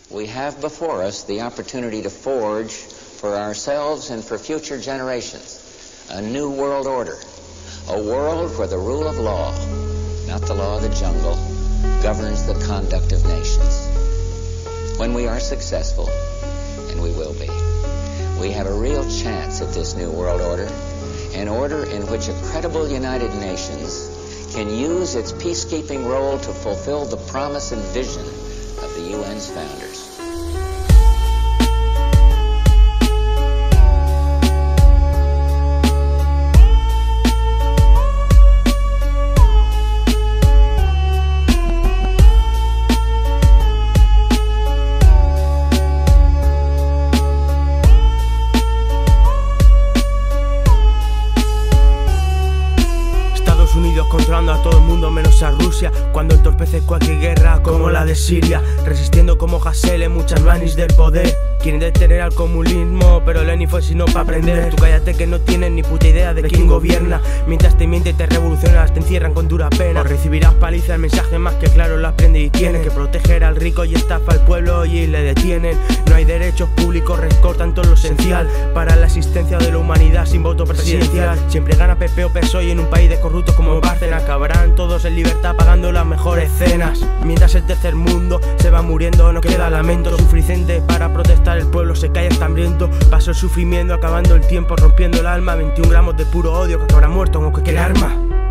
we have before us the opportunity to forge for ourselves and for future generations a new world order, a world where the rule of law, not the law of the jungle, governs the conduct of nations. When we are successful, and we will be, we have a real chance at this new world order, an order in which a credible United Nations can use its peacekeeping role to fulfill the promise and vision of the UN's founders. Unidos controlando a todo el mundo menos a Rusia, cuando entorpece cualquier guerra como la de Siria, resistiendo como Hasele muchas manis del poder. Quieren detener al comunismo, pero Lenin fue sino para aprender. Tú cállate que no tienes ni puta idea de quién gobierna. Mientras te mienten, te revolucionas, te encierran con dura pena. O recibirás paliza, el mensaje más que claro lo aprende y tienes que proteger al rico y estafa al pueblo y le detienen. No hay derechos públicos, recortan todo lo esencial para la existencia de la humanidad sin voto presidencial. Siempre gana PP o PSOE y en un país de corruptos como Bárcena acabarán todos en libertad pagando las mejores cenas. Mientras el tercer mundo se va muriendo, no queda lamento suficiente para protestar. El pueblo se calla, está hambriento. Pasó el sufrimiento, acabando el tiempo, rompiendo el alma. 21 gramos de puro odio que acabará muerto con cualquier arma.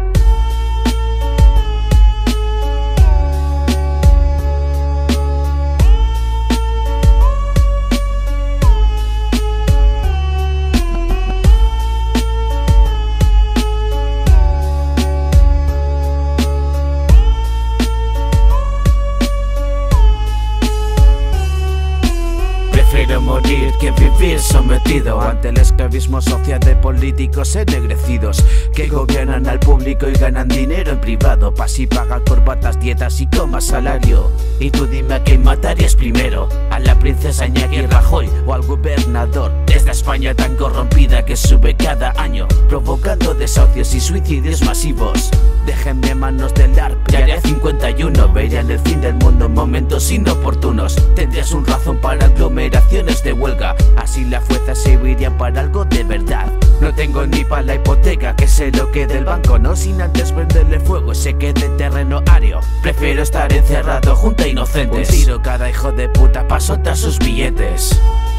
Prefiero morir que vivir sometido ante el esclavismo social de políticos ennegrecidos que gobiernan al público y ganan dinero en privado para así pagar corbatas, dietas y comas salario. Y tú dime a quién matarías primero, a la princesa Iñaki Rajoy o al gobernador de esta España tan corrompida que sube cada año provocando desahucios y suicidios masivos. Déjenme en manos del ARP, ya haré 51, verían el fin del mundo en momentos inoportunos. Tendrías un razón para aglomeraciones de huelga, así la fuerza serviría para algo de verdad. No tengo ni para la hipoteca, que se lo quede el banco, no sin antes prenderle fuego y se quede terreno ario. Prefiero estar encerrado junto a inocentes, un tiro cada hijo de puta pa' soltar sus billetes.